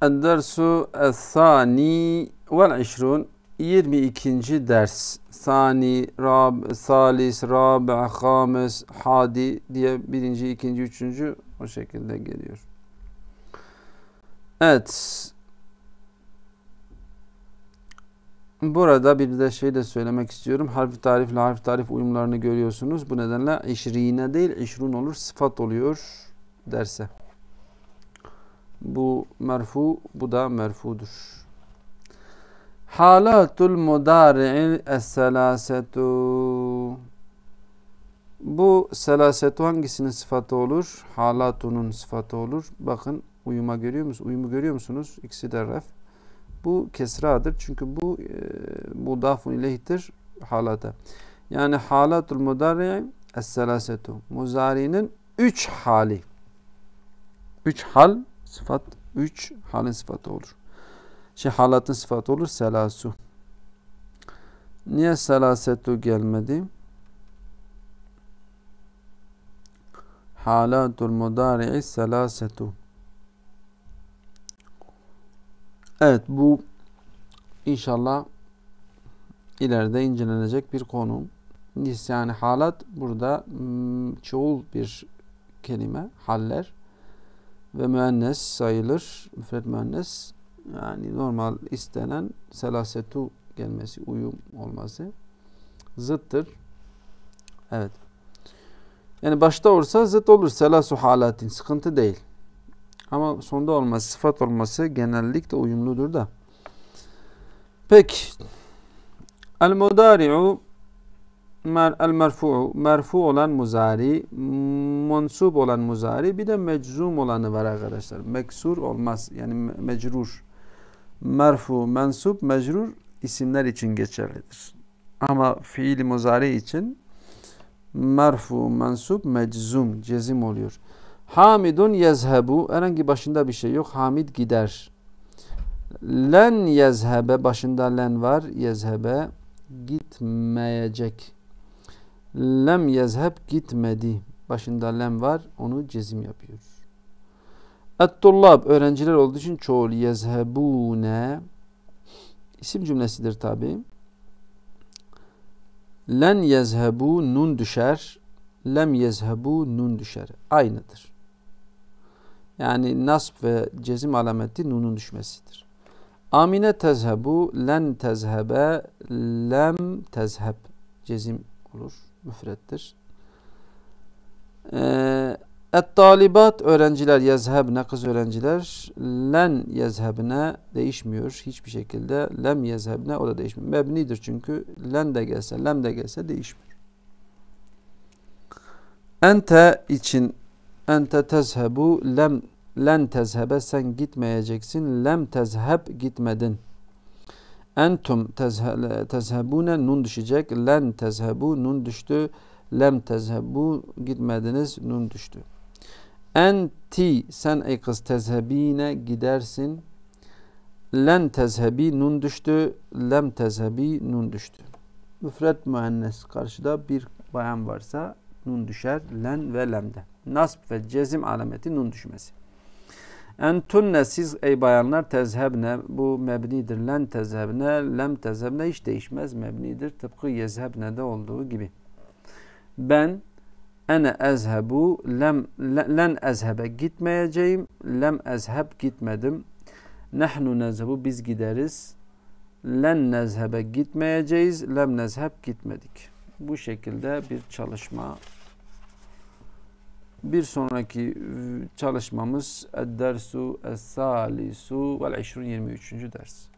Dersu es-sani vel işrun 22. ders. Sani, rab, salis, rabi, hamis, hadi diye birinci, ikinci, üçüncü o şekilde geliyor. Evet. Burada bir de şey de söylemek istiyorum. Harf-i tarifle harf-i tarif uyumlarını görüyorsunuz. Bu nedenle işrine değil, işrun olur, sıfat oluyor derse. Bu merfu, bu da merfudur. Halatul mudari'i es-selasetu. Bu selasetu hangisinin sıfatı olur? Halatunun sıfatı olur. Bakın uyuma görüyor musunuz? Uyumu görüyor musunuz? İkisi de ref. Bu kesradır. Çünkü bu mudafun ileyhtir halata. Yani halatul mudari'i es-selasetu. Muzari'nin 3 hali. 3 hal sıfat, 3 halin sıfatı olur. Halatın sıfatı olur selasu. Niye selasetu gelmedi? Halatul mudari'i selasetu. Evet, bu inşallah ileride incelenecek bir konu. Yani halat burada çoğul bir kelime, haller ve müennes sayılır. Müfred müennes. Yani normal istenen selasetu gelmesi, uyum olması zıttır. Evet. Yani başta olursa zıt olur. Selasu halatin. Sıkıntı değil. Ama sonda olması, sıfat olması genellikle uyumludur da. Peki. El-mudari'u el-merfu'u merfu olan muzari, mansub olan muzari, bir de meczum olanı var arkadaşlar. Meksur olmaz. Yani mecrur. Merfu, mensup, mecrur isimler için geçerlidir. Ama fiili muzari için merfu, mensup, meczum, cezim oluyor. Hamidun yezhebu, herhangi başında bir şey yok. Hamid gider. Len yezhebe, başında len var. Yezhebe, gitmeyecek. Lem yezheb, gitmedi. Başında lem var. Onu cezim yapıyor. Et-tullab, öğrenciler olduğu için çoğul. Yezhebune, isim cümlesidir tabi. Len yezhebu, nun düşer. Lem yezhebu, nun düşer. Aynıdır. Yani nasb ve cezim alameti nunun düşmesidir. Amine tezhebu, len tezhebe, lem tezheb. Cezim olur. Müfrettir. Et-talibat, öğrenciler, yezhebne, kız öğrenciler, len yezhebne değişmiyor hiçbir şekilde. Lem yezhebne, o da değişmiyor. Mebnidir çünkü len de gelse, lem de gelse değişmiyor. Ente için ente tezhebu, len tezhebe, sen gitmeyeceksin. Lem tezheb, gitmedin. Entum tezhebune, nun düşecek. Len tezhebu, nun düştü. Lem tezhebu, gitmediniz, nun düştü. Enti, sen ey kız, tezhebine, gidersin. Len tezhebi, nun düştü. Lem tezhebi, nun düştü. Müfret müennes, karşıda bir bayan varsa nun düşer. Len ve lemde. Nasb ve cezim alameti nun düşmesi. Entunne, siz ey bayanlar, tezhebne, bu mebnidir. Len tezhebne, lem tezhebne hiç değişmez, mebnidir. Tıpkı yezhebne'de olduğu gibi. Ben, ene ezhebu, len ezhebe, gitmeyeceğim. Lem ezheb, gitmedim. Nahnu nezhebu, biz gideriz. Len nezhebe, gitmeyeceğiz. Lem nezheb, gitmedik. Bu şekilde bir çalışma. Bir sonraki çalışmamız Ed-dersu es-salisu vel 23. ders.